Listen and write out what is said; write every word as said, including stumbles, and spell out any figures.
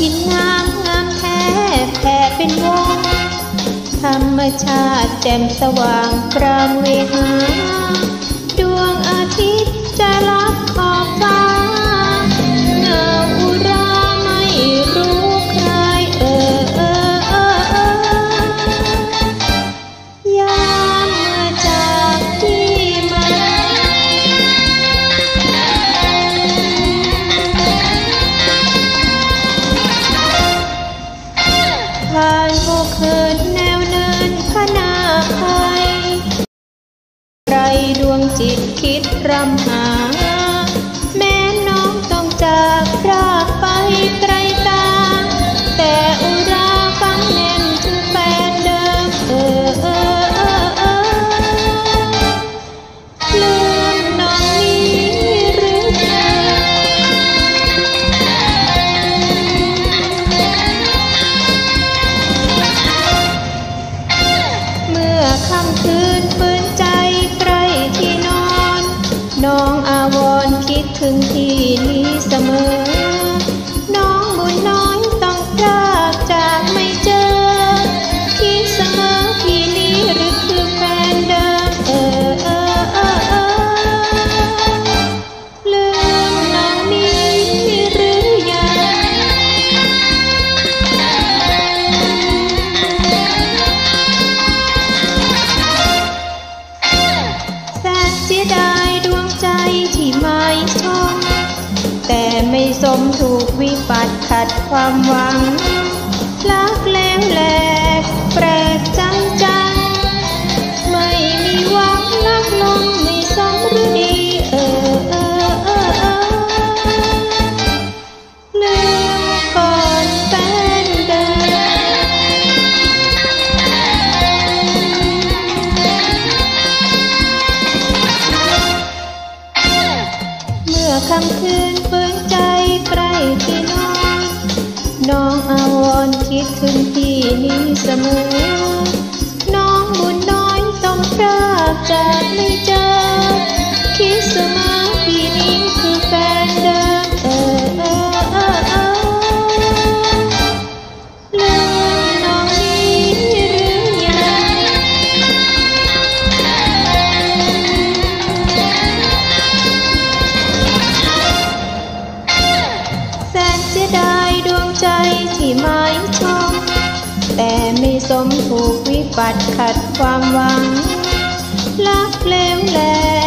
นน้ำงามแท้แผ่เป็นวงธรรมชาติแจ่มสว่างกรามเวหาดวงอาทิตย์จะลับขอบฟ้าเงาอุราไม่รู้ใครเออเออเออเออยามเมื่อจากที่มาผ่านโมเคินแนวเนินพนาภัยไรดวงจิตคิดรำหาแม้น้องต้องจากพรากไปไกลตาแต่อุราฟังแน่นถึงแฟนเดิมเออเออเออเออลืมน้องนี้หรือเปล่าเมื่อค่ำคืนฝืนใจใกล้ที่นอนน้องอาวรณ์คิดถึงที่นี้เสมอน้องบุญน้อยต้องพรากจากไม่เจอคิดเสมอที่นี้หรือคือแฟนเดิมเออเออเออเออลืมน้องนี้หรือยังแสนเสียดายดวงใจที่ไม่ชมแต่ไม่สมถูกวิบัติขัดความหวังรักแล้วแหลกแปลกจังจังไม่มีหวังรักลงไม่สมหรือดีเออเออเออเออลืมก่อนแฟนเดิมเมื่อค่ำคืนฝืนใจใกล้ที่นอนน้องอาวรณ์คิดถึงที่นี้เสมอน้องบุญน้อยต้องพรากจากไม่เจอคิดเสมอที่นี้คือแฟนเดิมเออเออเออเออลืมน้องนี้หรือยังแสนเสียดายดวงใจที่ไม่ชมแต่ไม่สมถูกวิบัติขัดความหวังรักเลวแหล